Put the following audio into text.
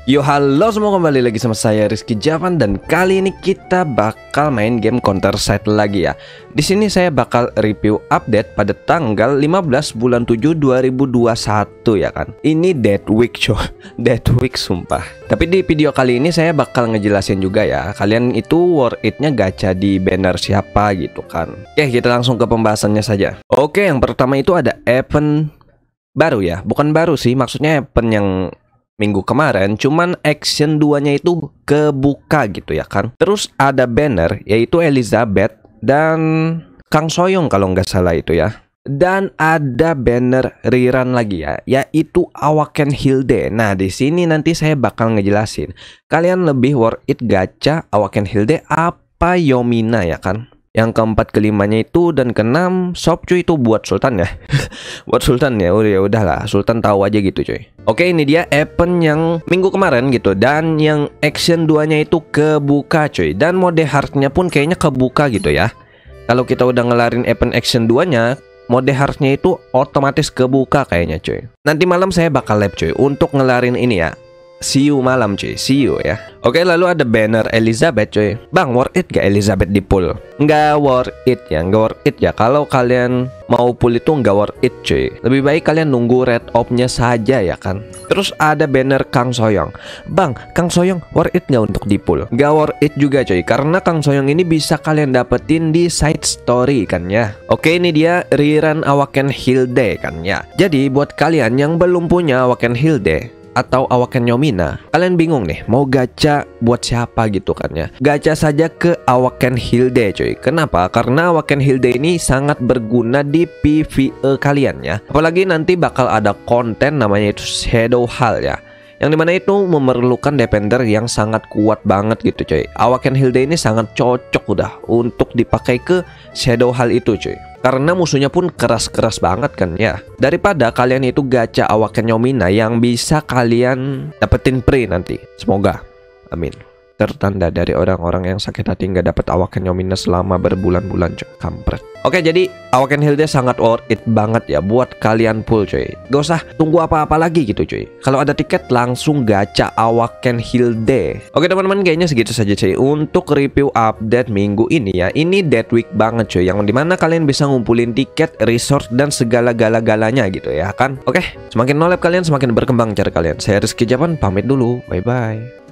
Yo halo semua, kembali lagi sama saya Rizky Javan dan kali ini kita bakal main game Counter Strike lagi ya. Di sini saya bakal review update pada tanggal 15 bulan 7 2021 ya kan. Ini Dead Week coy. Dead Week sumpah. Tapi di video kali ini saya bakal ngejelasin juga ya, kalian itu worth it-nya gacha di banner siapa gitu kan. Oke, kita langsung ke pembahasannya saja. Oke, yang pertama itu ada event baru ya. Bukan baru sih, maksudnya event yang minggu kemarin, cuman action 2-nya itu kebuka gitu ya kan. Terus ada banner yaitu Elizabeth dan Kang Soyong kalau nggak salah itu ya. Dan ada banner rerun lagi ya, yaitu Awaken Hilde. Nah, di sini nanti saya bakal ngejelasin kalian lebih worth it gacha Awaken Hilde apa Yomina ya kan. Yang keempat kelimanya itu dan keenam shop cuy, itu buat Sultan ya. Buat Sultan ya, udahlah Sultan tahu aja gitu cuy. Oke, ini dia event yang minggu kemarin gitu. Dan yang action 2-nya itu kebuka cuy. Dan mode hardnya pun kayaknya kebuka gitu ya. Kalau kita udah ngelarin event action 2-nya, mode hardnya itu otomatis kebuka kayaknya cuy. Nanti malam saya bakal live cuy untuk ngelarin ini ya. See you malam cuy, see you ya. Oke, lalu ada banner Elizabeth cuy. Bang, worth it gak Elizabeth di pull? Nggak worth it ya, nggak worth it ya. Kalau kalian mau pull itu nggak worth it cuy. Lebih baik kalian nunggu red op-nya saja ya kan. Terus ada banner Kang Soyong. Bang, Kang Soyong worth it nggak untuk di pull? Nggak worth it juga cuy, karena Kang Soyong ini bisa kalian dapetin di side story kan ya. Oke, ini dia rerun Awaken Hilde kan ya. Jadi buat kalian yang belum punya Awaken Hilde atau Awaken Yomina, kalian bingung nih mau gacha buat siapa gitu kan ya. Gacha saja ke Awaken Hilde cuy. Kenapa? Karena Awaken Hilde ini sangat berguna di PvE kalian ya. Apalagi nanti bakal ada konten namanya itu Shadow Hall ya, yang dimana itu memerlukan defender yang sangat kuat banget gitu cuy. Awaken Hilde ini sangat cocok udah untuk dipakai ke Shadow Hall itu cuy, karena musuhnya pun keras-keras banget kan ya. Daripada kalian itu gacha Awaken Yomina yang bisa kalian dapetin free nanti. Semoga, amin. Tertanda dari orang-orang yang sakit hati nggak dapet Awaken Yomina selama berbulan-bulan cuy. Kampret. Oke, jadi Awaken Hilde sangat worth it banget ya buat kalian pull cuy. Gak usah tunggu apa-apa lagi gitu cuy. Kalau ada tiket langsung gacha Awaken Hilde. Oke teman-teman, kayaknya segitu saja cuy untuk review update minggu ini ya. Ini Dead Week banget cuy, yang dimana kalian bisa ngumpulin tiket, resort, dan segala gala-galanya gitu ya kan. Oke, semakin nolep kalian semakin berkembang cara kalian. Saya Rizky Javan, pamit dulu. Bye-bye.